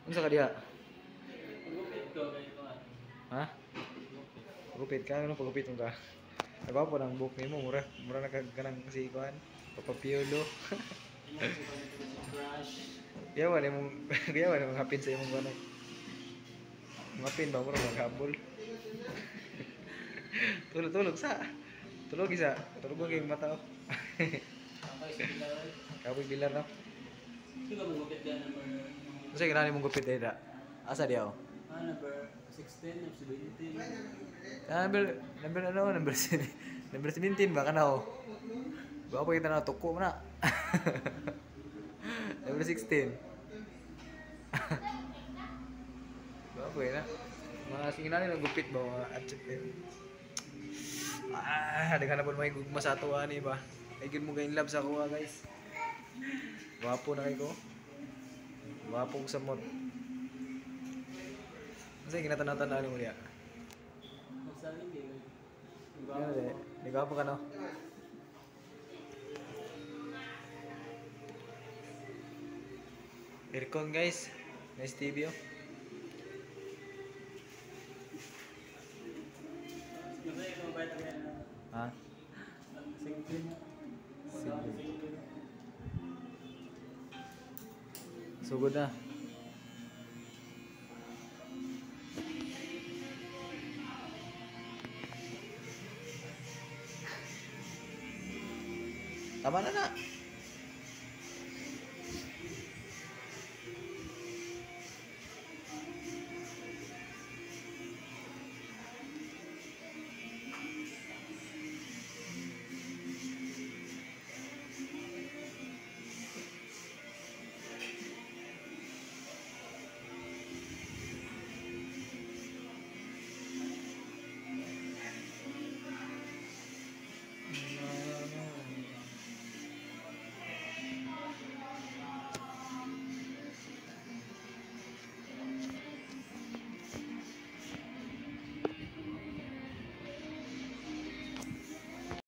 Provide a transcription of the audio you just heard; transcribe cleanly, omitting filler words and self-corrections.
Unsa ka diha? Gupit ko kay ko. Ha? Gupit ka, ano pagupit mo ka? Nagwapo ng buhok nimo, mura na kagkanang si kuan, papapiolo. Ingat ko kami ko si Crush. Yawan imong yawan imong hapin sa imong kuan. Hapin ba mura maghabol. Tulog sa. Tulog isa. Tulog ko kay mata. Ako sa Pilar. Kapoy bilar no. Ito ka magupit yan number. Unsa kinani mong gupit dira? Asa diaw? Number 16, number 17. Number ano? Number 17 ba kana oh. Gwapo kita na tuko mo na. Number 16. Gwapo na. Mga singinani ng gupit ba mga atchip eh. Daghan na po may gugma sa ato ani ba. Ay gid mo gain love sa kuha guys. Gwapo na kay ko. Gwapo sa mod. Kasi ginatan-tanaw mo niya. Magsaling din. Di gwapo ka no? Aircon guys. Nice TV oh. Kasi ito ba ito yan? Ha? Sige. Sugod na. Tama na na.